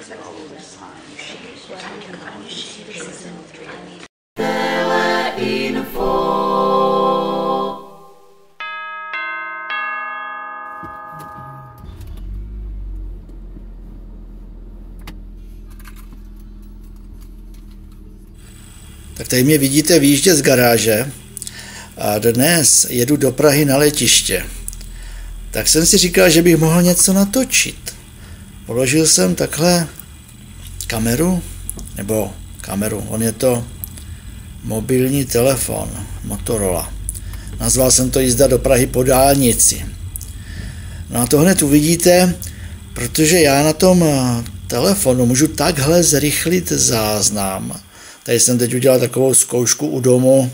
Tak tady mě vidíte výjíždět z garáže a dnes jedu do Prahy na letiště. Tak jsem si říkal, že bych mohl něco natočit. Položil jsem takhle kameru, on je to mobilní telefon Motorola. Nazval jsem to jízda do Prahy po dálnici. No a to hned uvidíte, protože já na tom telefonu můžu takhle zrychlit záznam. Tady jsem teď udělal takovou zkoušku u domu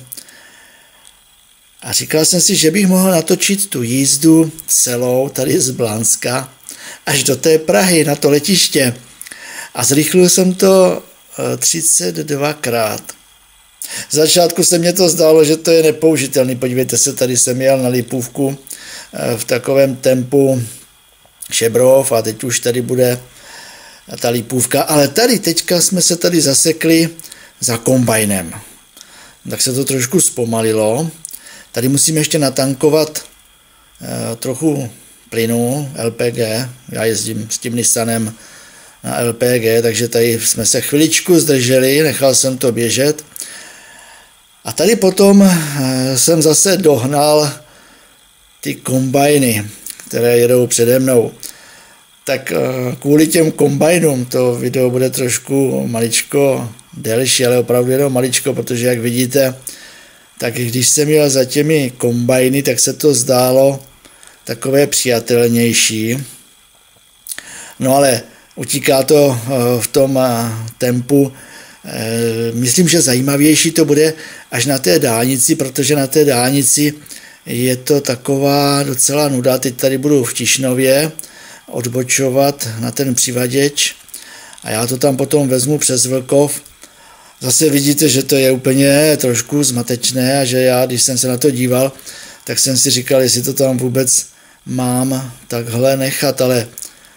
a říkal jsem si, že bych mohl natočit tu jízdu celou tady z Blanska až do té Prahy na to letiště. A zrychlil jsem to 32krát. Z začátku se mně to zdálo, že to je nepoužitelný. Podívejte se, tady jsem jel na Lipůvku v takovém tempu Šebrov a teď už tady bude ta Lipůvka. Ale tady teďka jsme se tady zasekli za kombajnem. Tak se to trošku zpomalilo. Tady musím ještě natankovat trochu plynu LPG. Já jezdím s tím Nissanem na LPG, takže tady jsme se chviličku zdrželi, nechal jsem to běžet. A tady potom jsem zase dohnal ty kombajny, které jedou přede mnou. Tak kvůli těm kombajnům to video bude trošku maličko delší, ale opravdu jenom maličko, protože jak vidíte, tak když jsem jel za těmi kombajny, tak se to zdálo takové přijatelnější. No ale utíká to v tom tempu. Myslím, že zajímavější to bude až na té dálnici, protože na té dálnici je to taková docela nuda. Teď tady budu v Tišnově odbočovat na ten přivaděč a já to tam potom vezmu přes Vlkov. Zase vidíte, že to je úplně trošku zmatečné a že já, když jsem se na to díval, tak jsem si říkal, jestli to tam vůbec mám takhle nechat, ale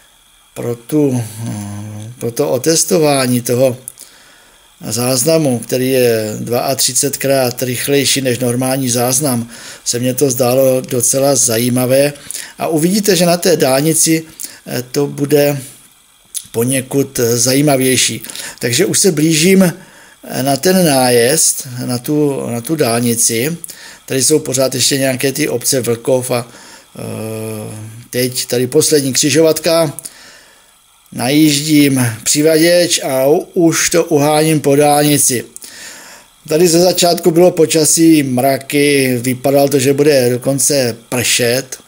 pro to otestování toho záznamu, který je 32krát rychlejší než normální záznam, se mně to zdálo docela zajímavé a uvidíte, že na té dálnici to bude poněkud zajímavější. Takže už se blížím na ten nájezd, na tu dálnici. Tady jsou pořád ještě nějaké ty obce Vlkov a teď tady poslední křižovatka. Najíždím přivaděč a už to uháním po dálnici. Tady ze začátku bylo počasí, mraky, vypadalo to, že bude dokonce pršet.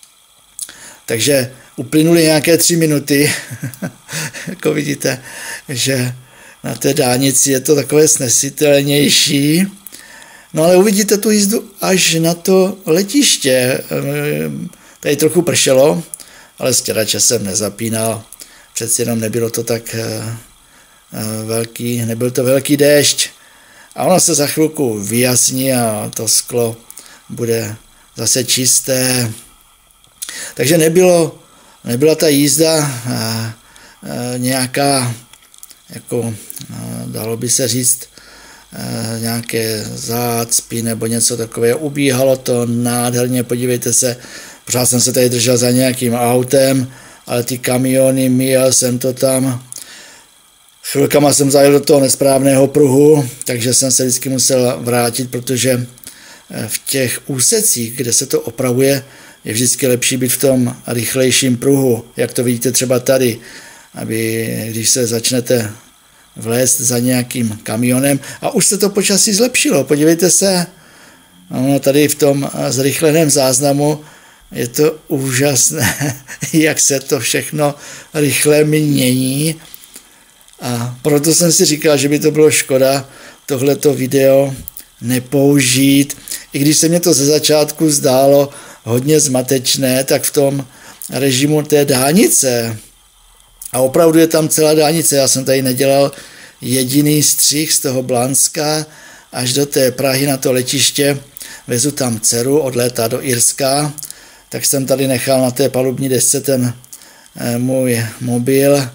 Takže uplynuly nějaké 3 minuty. Jako vidíte, že na té dálnici je to takové snesitelnější. No ale uvidíte tu jízdu až na to letiště. Tady trochu pršelo, ale stěrače jsem nezapínal. Přeci jenom nebylo to tak velký, nebyl to velký déšť. A ono se za chvilku vyjasní a to sklo bude zase čisté. Takže nebyla ta jízda nějaká, jako dalo by se říct, nějaké zácpy nebo něco takového. Ubíhalo to nádherně, podívejte se, pořád jsem se tady držel za nějakým autem, ale ty kamiony, míjel jsem to tam. Chvilkama jsem zajel do toho nesprávného pruhu, takže jsem se vždycky musel vrátit, protože v těch úsecích, kde se to opravuje, je vždycky lepší být v tom rychlejším pruhu, jak to vidíte třeba tady, aby když se začnete vlézt za nějakým kamionem a už se to počasí zlepšilo. Podívejte se, no, tady v tom zrychleném záznamu je to úžasné, jak se to všechno rychle mění. A proto jsem si říkal, že by to bylo škoda tohleto video nepoužít. I když se mě to ze začátku zdálo hodně zmatečné, tak v tom režimu té dálnice, a opravdu je tam celá dálnice, já jsem tady nedělal jediný střih z toho Blanska až do té Prahy na to letiště, vezu tam dceru, odlétá do Irska, tak jsem tady nechal na té palubní desce ten můj mobil,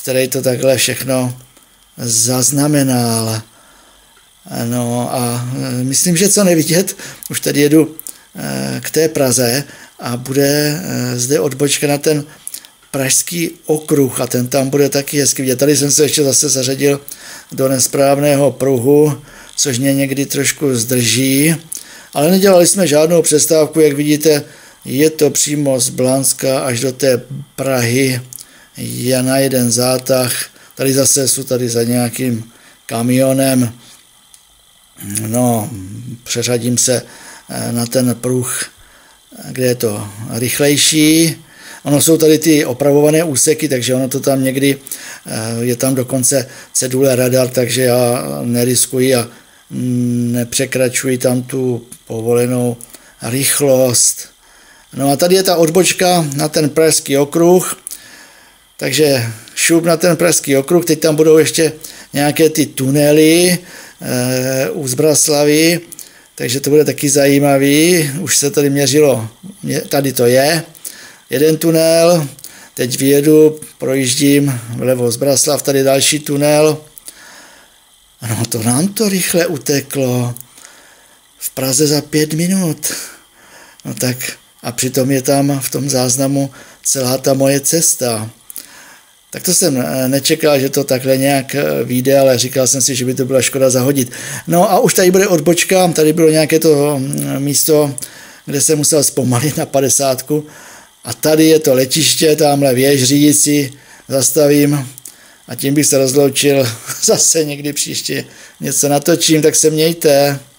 který to takhle všechno zaznamenal. No a myslím, že co nevidět, už tady jedu k té Praze a bude zde odbočka na ten Pražský okruh a ten tam bude taky hezky vidět. Tady jsem se ještě zase zařadil do nesprávného pruhu, což mě někdy trošku zdrží, ale nedělali jsme žádnou přestávku, jak vidíte, je to přímo z Blanska až do té Prahy, je na jeden zátah, tady zase jsou tady za nějakým kamionem, no, přeřadím se na ten pruh, kde je to rychlejší. Ono jsou tady ty opravované úseky, takže ono to tam někdy, je tam dokonce cedule radar, takže já neriskuji a nepřekračuji tam tu povolenou rychlost. No a tady je ta odbočka na ten Pražský okruh, takže šup na ten Pražský okruh, teď tam budou ještě nějaké ty tunely u Zbraslavy, takže to bude taky zajímavý, už se tady měřilo, tady to je, jeden tunel, teď vyjedu, projíždím vlevo Zbraslav, tady další tunel, no to nám to rychle uteklo, v Praze za 5 minut, no tak a přitom je tam v tom záznamu celá ta moje cesta. Tak to jsem nečekal, že to takhle nějak vyjde, ale říkal jsem si, že by to byla škoda zahodit. No a už tady bude odbočka, tady bylo nějaké to místo, kde jsem musel zpomalit na 50. A tady je to letiště, tamhle věž řídící, zastavím a tím bych se rozloučil. Zase někdy příště něco natočím, tak se mějte.